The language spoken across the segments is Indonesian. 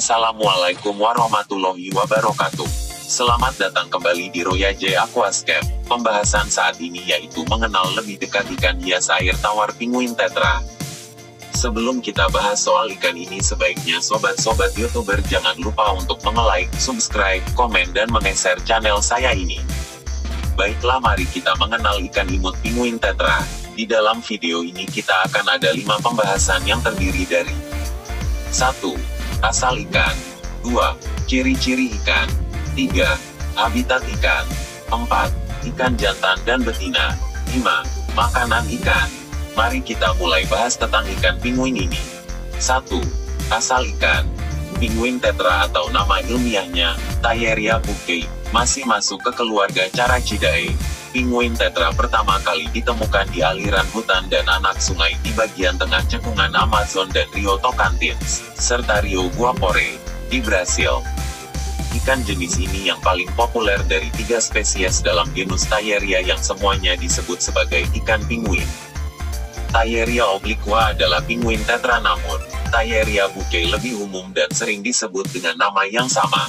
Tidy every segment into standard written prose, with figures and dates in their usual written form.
Assalamualaikum warahmatullahi wabarakatuh. Selamat datang kembali di Roya J Aquascape. Pembahasan saat ini yaitu mengenal lebih dekat ikan hias air tawar penguin tetra. Sebelum kita bahas soal ikan ini, sebaiknya sobat-sobat YouTuber jangan lupa untuk nge-like, subscribe, komen dan meng-share channel saya ini. Baiklah, mari kita mengenal ikan imut penguin tetra. Di dalam video ini kita akan ada 5 pembahasan yang terdiri dari 1. Asal ikan. 2. Ciri-ciri ikan. 3. Habitat ikan. 4. Ikan jantan dan betina. 5. Makanan ikan. Mari kita mulai bahas tentang ikan penguin ini. 1. Asal ikan. Penguin tetra atau nama ilmiahnya, Thayerya buckei, masih masuk ke keluarga Charachidae. Penguin tetra pertama kali ditemukan di aliran hutan dan anak sungai di bagian tengah cekungan Amazon dan Rio Tocantins, serta Rio Guapore, di Brasil. Ikan jenis ini yang paling populer dari 3 spesies dalam genus Thayerya yang semuanya disebut sebagai ikan penguin. Thayerya obliqua adalah penguin tetra, namun Thayerya buckei lebih umum dan sering disebut dengan nama yang sama.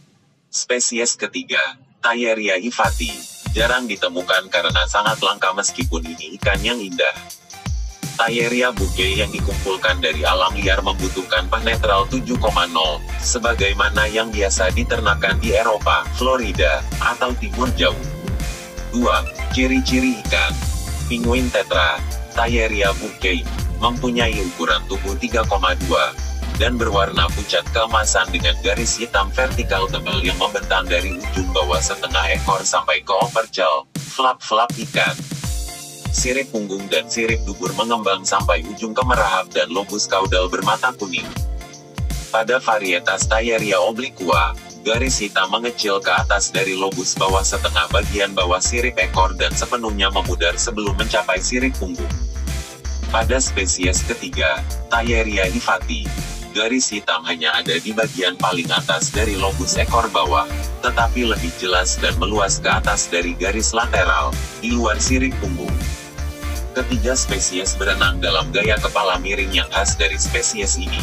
Spesies ketiga, Thayerya ifati. Jarang ditemukan karena sangat langka meskipun ini ikan yang indah. Thayerya buckei yang dikumpulkan dari alam liar membutuhkan pH netral 7,0, sebagaimana yang biasa diternakan di Eropa, Florida, atau Timur Jauh. 2. Ciri-ciri ikan. Penguin tetra, Thayerya buckei, mempunyai ukuran tubuh 3,2, dan berwarna pucat keemasan dengan garis hitam vertikal tebal yang membentang dari ujung bawah setengah ekor sampai ke opercle, flap-flap ikan. Sirip punggung dan sirip dubur mengembang sampai ujung kemerahap dan lobus kaudal bermata kuning. Pada varietas Thayerya obliqua, garis hitam mengecil ke atas dari lobus bawah setengah bagian bawah sirip ekor dan sepenuhnya memudar sebelum mencapai sirip punggung. Pada spesies ketiga, Thayerya ifati, garis hitam hanya ada di bagian paling atas dari lobus ekor bawah, tetapi lebih jelas dan meluas ke atas dari garis lateral, di luar sirip punggung. Ketiga spesies berenang dalam gaya kepala miring yang khas dari spesies ini.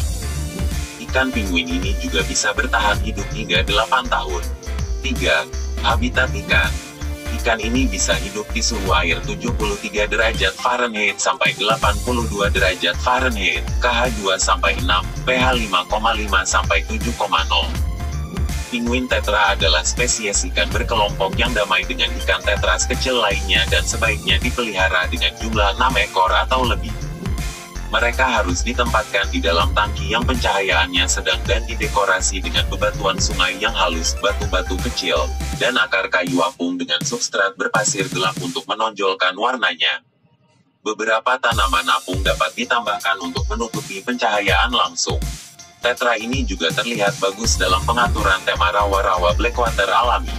Ikan penguin ini juga bisa bertahan hidup hingga 8 tahun. 3. Habitat ikan. Ikan ini bisa hidup di suhu air 73 derajat Fahrenheit sampai 82 derajat Fahrenheit, KH 2 sampai 6, pH 5,5 sampai 7,0. Penguin tetra adalah spesies ikan berkelompok yang damai dengan ikan tetras kecil lainnya dan sebaiknya dipelihara dengan jumlah 6 ekor atau lebih. Mereka harus ditempatkan di dalam tangki yang pencahayaannya sedang dan didekorasi dengan bebatuan sungai yang halus, batu-batu kecil, dan akar kayu apung dengan substrat berpasir gelap untuk menonjolkan warnanya. Beberapa tanaman apung dapat ditambahkan untuk menutupi pencahayaan langsung. Tetra ini juga terlihat bagus dalam pengaturan tema rawa-rawa blackwater alami.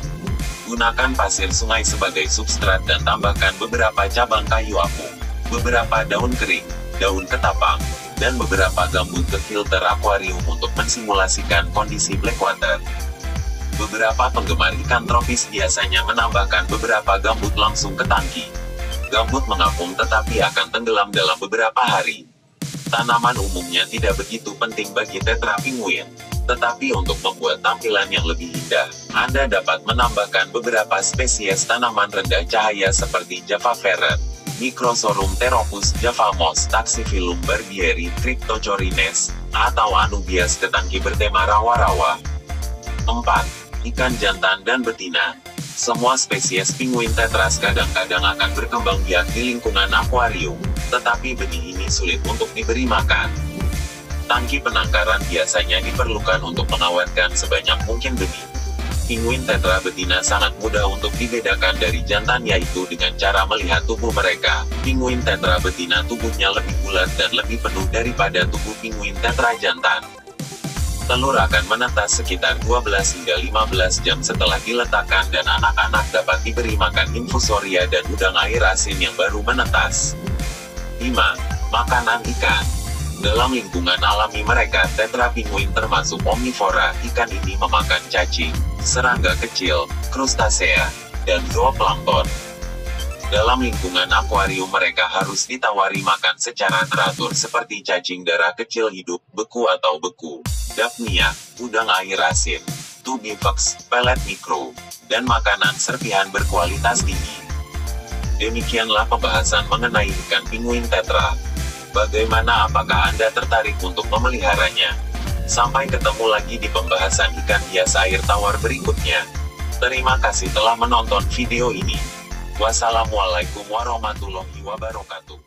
Gunakan pasir sungai sebagai substrat dan tambahkan beberapa cabang kayu apung, beberapa daun kering, daun ketapang, dan beberapa gambut ke filter akuarium untuk mensimulasikan kondisi blackwater. Beberapa penggemar ikan tropis biasanya menambahkan beberapa gambut langsung ke tangki. Gambut mengapung tetapi akan tenggelam dalam beberapa hari. Tanaman umumnya tidak begitu penting bagi tetra penguin, tetapi untuk membuat tampilan yang lebih indah, Anda dapat menambahkan beberapa spesies tanaman rendah cahaya seperti Java Ferret, Microsorum pteropus, Java moss, Taxiphyllum barbieri, Cryptochorines, atau Anubias ke tangki bertema rawa-rawa. 4. Ikan jantan dan betina. Semua spesies penguin tetras kadang-kadang akan berkembang biak di lingkungan akuarium, tetapi benih ini sulit untuk diberi makan. Tangki penangkaran biasanya diperlukan untuk mengawetkan sebanyak mungkin benih. Penguin tetra betina sangat mudah untuk dibedakan dari jantan yaitu dengan cara melihat tubuh mereka. Penguin tetra betina tubuhnya lebih bulat dan lebih penuh daripada tubuh penguin tetra jantan. Telur akan menetas sekitar 12 hingga 15 jam setelah diletakkan dan anak-anak dapat diberi makan infusoria dan udang air asin yang baru menetas. 5. Makanan ikan. Dalam lingkungan alami mereka, tetra penguin termasuk omnivora. Ikan ini memakan cacing, serangga kecil, krustasea, dan zooplankton. Dalam lingkungan akuarium mereka harus ditawari makan secara teratur seperti cacing darah kecil hidup, beku atau beku, Daphnia, udang air asin, tubivax, pelet mikro, dan makanan serpihan berkualitas tinggi. Demikianlah pembahasan mengenai ikan pinguin tetra. Bagaimana, apakah Anda tertarik untuk memeliharanya? Sampai ketemu lagi di pembahasan ikan hias air tawar berikutnya. Terima kasih telah menonton video ini. Wassalamualaikum warahmatullahi wabarakatuh.